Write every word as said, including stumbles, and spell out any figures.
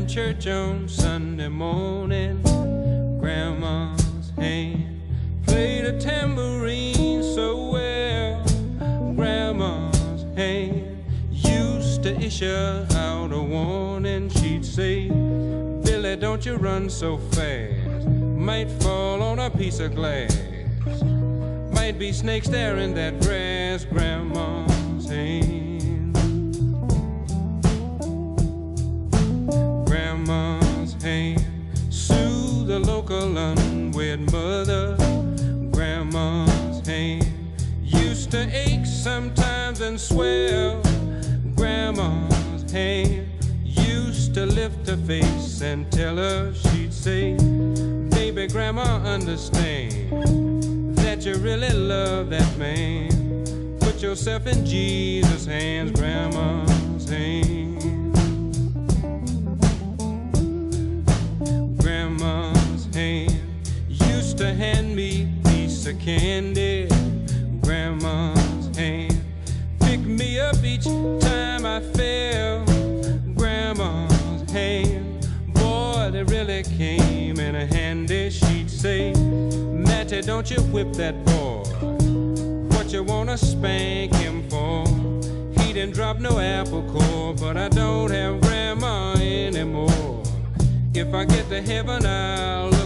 church on Sunday morning. Grandma's hand played a tambourine so well. Grandma's hand used to issue out a warning. She'd say, Billy, don't you run so fast, might fall on a piece of glass, might be snakes there in that grass. Grandma's hand, Grandma's hand soothed the local unwed mother. Grandma's hand used to ache sometimes and swell. Grandma's hand used to lift her face and tell her, she'd say, baby, Grandma, understand that you really love that man. Put yourself in Jesus' hands. Grandma's hand, Grandma's hand used to hand me a piece of candy. Grandma's hand picked me up each time I fell. Grandma's hand, boy, they really came in handy. She'd say, Matty, don't you whip that boy, what you wanna spank him for? He didn't drop no apple core, but I don't have Grandma anymore. If I get to heaven, I'll